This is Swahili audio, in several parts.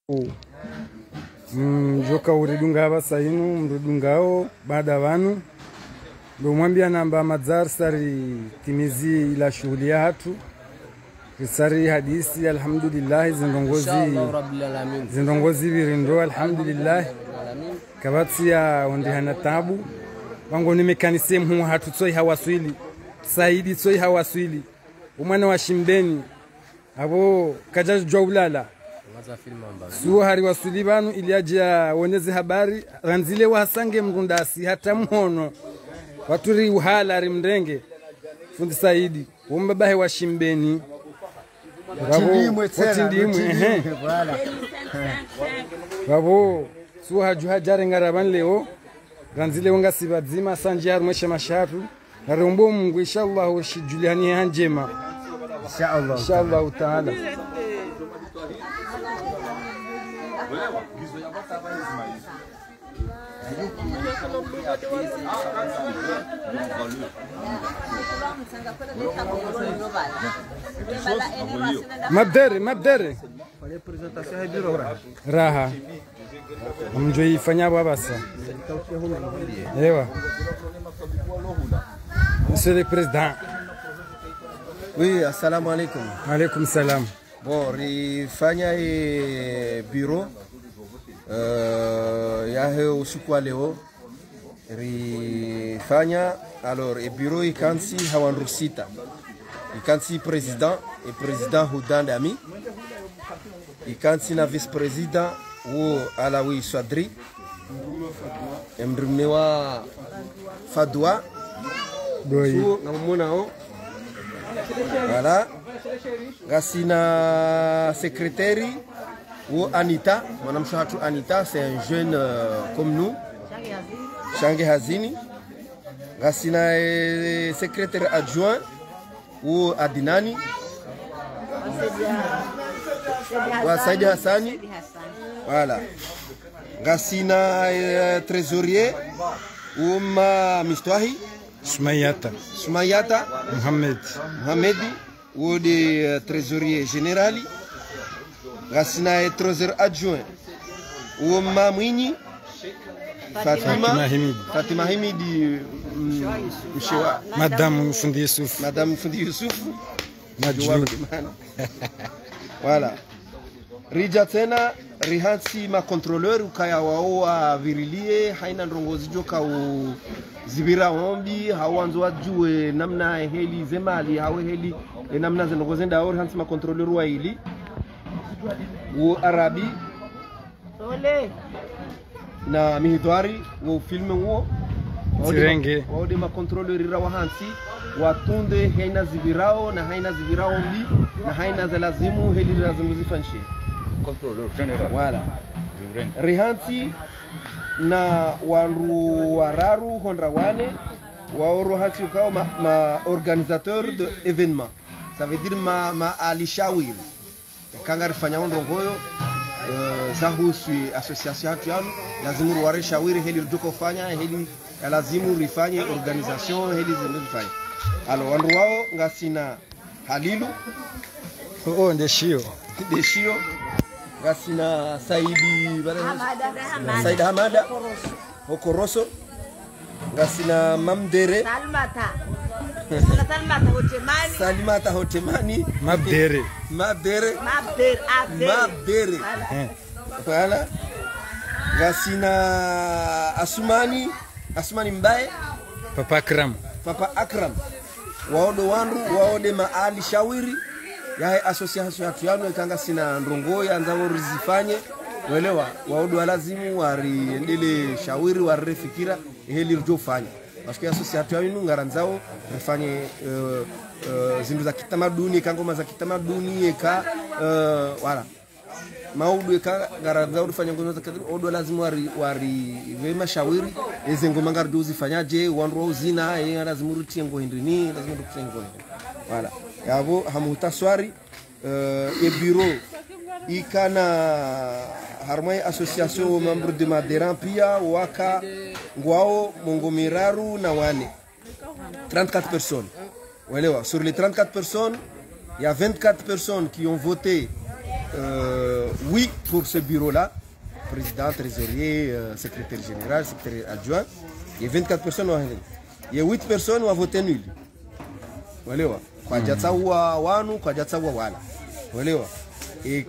Joka uridunga basa inu mrudungao baada wanu ndo mwambia namba madzar sari timizi ila shughuli ya hatu sari hadisi alhamdulillah zindongozi virindo alhamdulillah kabati ya ondihana tabu wango nimekanise mhu hatu tsoi hawaswili saidi tsoi hawaswili umwana wa shimbeni abo kajaji jwaulala suo hari wasuli banu iliaja woneze habari ranzile wahasange mrundasi hata mhono waturi uhala ari mrenge fundi saidi umbabahe wa shimbeni babo suo haju hajare ngaraban leo ranzile wonga sibadzima sanje har mwesha mashatu harombo Mungu inshallah washijuliani hanjema inshallah taala. Mabdere raha mjoi fanya babasa ewa Monsieur le Président. Oui, assalamu alaikum. Alaikum salam. Bon, rifanya bureau yahe usiku leo rifanya alors bureau ikansi hawanrusita ikansi président et président Houdan Dami ikansi na vice président wo Alawi Swadri emdrumewa Fadwa Doi ngamunao voilà Gassina secrétaire ou Anita, Madame Chahatou Anita, c'est un jeune comme nous, Changi Hazini. Gassina est secrétaire adjoint ou Adinani, ou Saidi Hassani. Voilà. Gassina est trésorier ou Mistwahi. Soumayata Mohamedi ou des trésoriers généraux. Gassina est trésorier adjoint ou Mamwini Fatima Himidi Madame Fundi Youssouf voilà. Rija tena rihansi ma contrôleur ukaya wao virilie haina ndongozi joka u zibira ombi hawanzo wajue namna heli zemali hawe heli namna zinongozi nda au rihansi ma contrôleur wa ili u arabi na mihidwari wa filme wo Sirenge wao de ma contrôleur rawa hansi watunde haina zibirao na haina zibirao ombi na haina za lazimu heli lazimu zifanshe contrôleur général. Voilà. Rihanti na waru wararu hondrawane waoro hati ukao ma organisateur de événement. Ça veut dire ma alishawir. Kanga rifanya ndongoyo zahusu association hatu yanu lazimu ware shawiri heli rujuko fanya heli lazimu rifanye organisation heli zimefanya. Alors wandu wao ngasina Halilu ndeshio Gassina Saidi Hamada Okoroso Gassina Mamdere Salimata Hotemani Mabdere voilà. Gassina Asumani Mbaye Papa Akram waodo wandu waode maali shawiri yahe association yatu yanu ikanga sina ndongo ya nzao rizifanye uelewa waodo lazimu wariendele shawiri warifikira heli rjo fanya parce association yanu ngaranzao rifanye zindu za kitamaduni kangoma za kitamaduni eka wala maudu eka ngaranzao rifanye ngoma za kitamaduni odo lazimu wari vema shawiri eze ngoma ngardo zifanyaje wandu uzina lazimu rutie ngo hindini lazimu rutie ngo voilà yabo hamutaswari e bureau ikana harmai association membre de madéran pia waka ngwao mongomiraru na wane 34 personnes. Sur les 34 personnes, il y a 24 personnes qui ont voté oui pour ce bureau-là, président, trésorier, secrétaire général, secrétaire adjoint. Il y a 24 personnes. Il y a 8 personnes qui ont voté nul. Voilà. Kwa jatsawa wanu, kwa jatsawa wala. Voilà. Et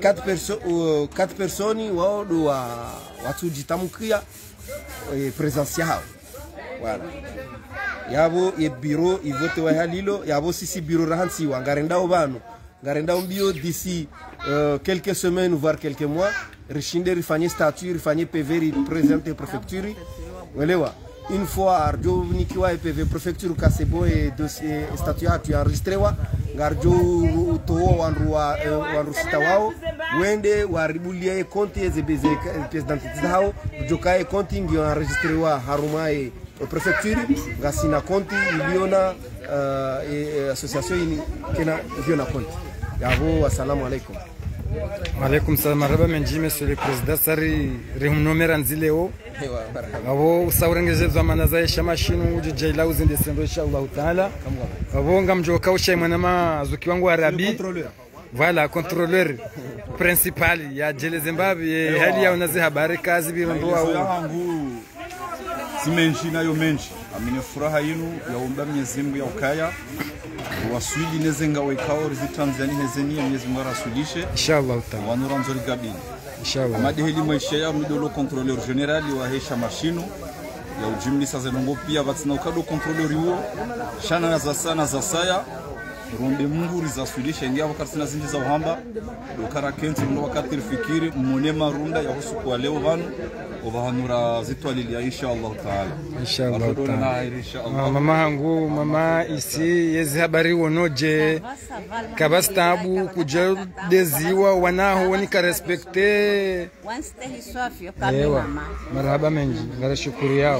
4 personnes wao do watu jitamukia presensia hao. Voilà. Yabo e bureau i vote wa halilo, yabo sisi bureau rahansi wa ngarenda obano. Ngarenda mbio d'ici quelques semaines voire quelques mois, rishinde rifanye statut, rifanye PV représenter préfecture. Voilà. Une fois arjo nikiwa PV préfecture kasebo et dossier statut tu enregistré wa ngarjo to wanru sita wao wende waribulie konti ezebeze pièce d'identité hao jokae konti ndio enregistré wa harumae préfecture ngasina konti iliona association kena iliona konti yabo. Assalamu alaikum. Alaikum salam. Marhaba menji monsieur le président sari rehumnomera nzileo abo saurengeze zamana za shamashinu ujijaila uzinde sendo inshallah taala abo ngamjoka ushe mwanama zuki wangu arabi voilà contrôleur principal ya jele Zimbabwe hali ya unazi habari kazi birondoa yangu simenshi nayo menshi amine furaha yinu yaomba Mwenyezi Mungu ya ukaya waswili nezenga wekao rizi Tanzania hezeni Mwenyezi Mungu arasulishe inshallah taala wanura nzori kabini inshallah madeheli mwisha ya midolo contrôleur général wa hesha mashino ya ujimli sasa nongo pia batsina ukado contrôleur yuo shana za sana za saya ronde Mungu rizasulishe ngia wakati na zinji za uhamba dokara kenzi ndo wakati rifikiri monema runda ya husu kwa leo vanu obahanura zitwalili inshallah taala inshallah taala. Mama hangu mama isi yezi habari wonoje kabastabu kuja deziwa wanaho wanika respecte wanste hiswafio kabe mama. Marhaba menji ngara shukuri yao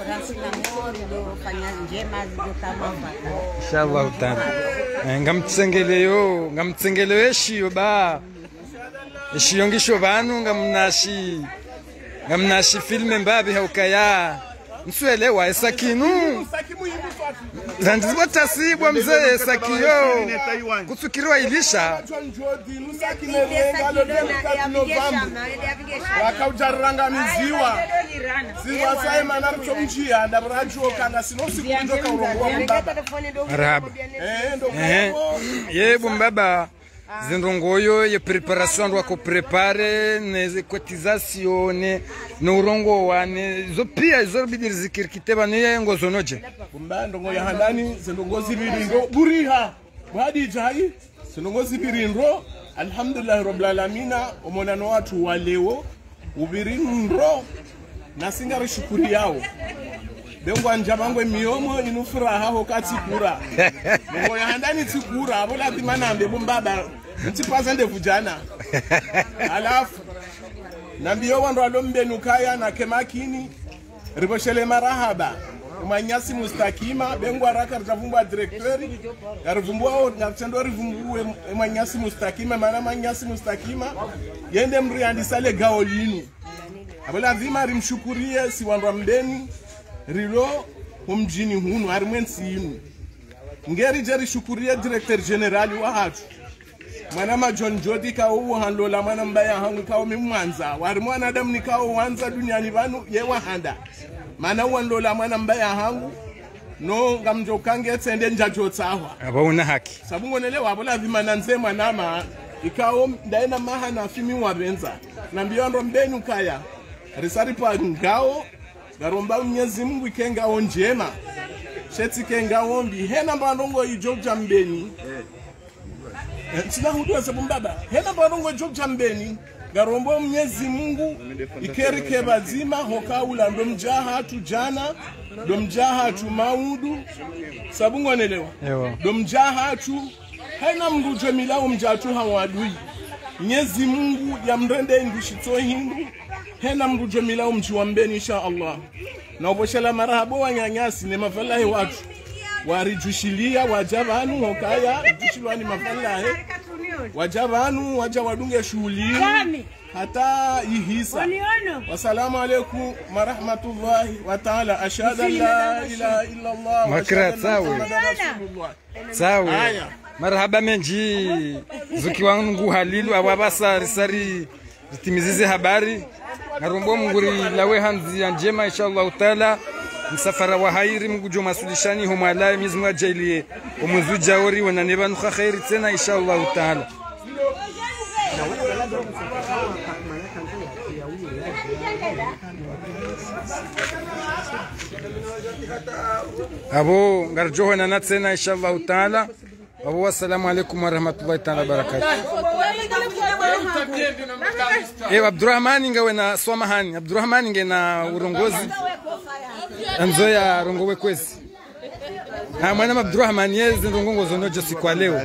inshallah taala. Ngamtsengeleyo eshiyo ba eshiyongisho banu ngamnashi filme mbabi haukaya nsuelewa esakinu zanzibo tasibwa mzee esakiyo kutsukiriwa ilisha wakaujaranga miziwa ziwa saima na mchomjia ndabrajuo kana sinosi kunjoka urongo wa mbaba marhaba yebo mbaba zindongoyo ye preparation ndo ko prepare ne cotisation ne urongo wane zo pia zo bidiri zikirikite bane ngozo noje bumbando ngo yahandani zindongozi birindo buriha badi jai zindongozi birindo alhamdulillah rabbil alamin omonano watu waleo ubirindo nasinga rishukuri yao bengo anjabango miyomo inufuraha hokati kura ngo yahandani tsikura abola bimanambe bumbaba ntipazende vujana alafu nambiyo wandu alombenu kaya na kemakini riboshele marahaba umanyasi mustakima bengo araka ritavumbwa directori yarivumbwa ngachendo rivumbuwe umanyasi mustakima mana manyasi mustakima yende mri andisale gaolinu abola vima rimshukurie si wandu mbeni rilo umjini hunu arimwensi yinu ngeri jeri shukurie directeur general wa hatu mwana John Jody kawo hanlola mwana mbaya hangu kawo mimwanza wari mwana Adam ni kawo wanza duniani vanu ye wahanda mana wanlola mwana mbaya hangu no ngamjo kange tsende njajo tsawa abona haki sabungonelewa abola vimana nze mwanama ikawo ndaena mahana fimi wabenza nambiyo ndo mbenu kaya risari pa ngao garomba Mwenyezi Mungu ikenga onjema sheti kenga ombi hena mbandongo ijoja mbeni sina hudu sababu mbaba hena mbandongo ijoja mbeni garomba Mwenyezi Mungu ikerike bazima hokaula ndo mjaha tu jana ndo mjaha tu maudu sabungo nelewa ndo mjaha tu hena mrujo milao mjatu hawadui Mwenyezi Mungu ya mrende ndishito hindu hena mrujo milao mjiwambeni insha Allah na uboshela marahabo wanyanyasi ne mafalahi watu warijushilia wajabanu hokaya jushilwani mafalahi wajabanu waja wadunge shughuli hata ihisa. Wassalamu alaikum warahmatullahi wa ta'ala. Ashhadu an la ilaha illa Allah wa ashhadu anna Muhammadan rasulullah. Sawa. marhaba menji zuki wangu halilu awabasa risari zitimizize habari narombo munguri lawe hanzi ya njema inshallah taala msafara wa hairi mgujo masulishani humala mizimu ajalie umuzu jaori wananeba nuka khairi tena inshallah taala abo ngarjoho na natsena inshallah taala abo wassalamu alaikum warahmatullahi taala barakatuh. Abdurrahman ngawe na swamahani Abdurrahman nge na urongozi anzoya rongowe kwezi mwana Abdurrahman yeze rongongo zonoje siku leo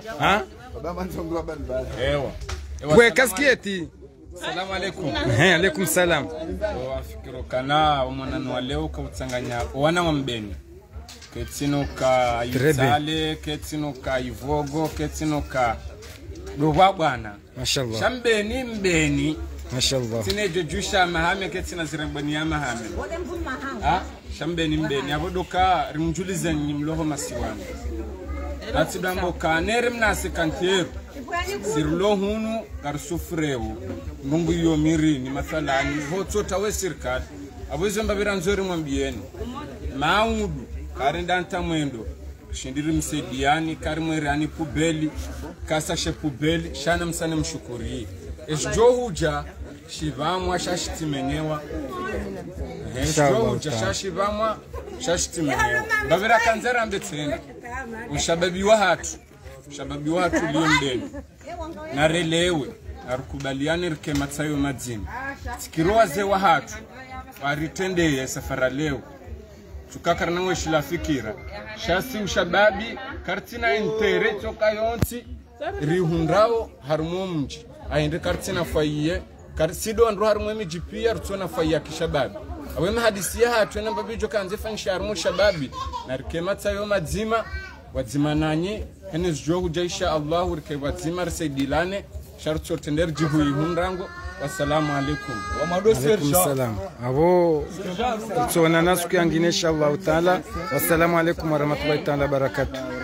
kwa kaskieti. Salamu alaikum. Alaikum salam. Wafikiro kana mwana wa leo ka utsanganya wana wa mbeni ketinoka Yutale ketinoka Ivogo ketinoka Rubabwana mashallah shambeni mbeni mashallah tineje jusha mahame ketina zirabani ya mahame shambeni mbeni abodoka rimjulize nyimloho masiwana atibambo kanere mnase kanteru sirlo hunu karsufreu mungu yomiri ni mathalani hotso tawe sirkal abozo mbabiranzori mwambieni maudu karendanta mwendo shindiri msediani karimwerani pubeli kasashe pubeli shana msane mshukuri esjohuja shivamwa shashitimenyewa esjohuja shashivamwa shashitimenyewa babira kanzera mbetsena ushababi wa hatu liondeni narelewe arukubaliane rikematsayo madzini tikiroa zewa hatu waritendeye safara leo tukakarna weshila fikira shasi ushababi kartina intere toka yonti rihundrao harumo mji aende kartina faiye karsido andro harumo mji pia rutona faiya kishababi awema hadisia hatu na babijo kanze fanisha harumo shababi na rikematsayo madzima wadzima nanyi henes jogu jaisha Allah urke wadzima rsaidilane sharto tender jihu hunrango. Wassalamu alaikum wa madosir salam abo tsona nasu kangine inshallah taala. Wassalamu alaikum warahmatullahi taala barakatuh.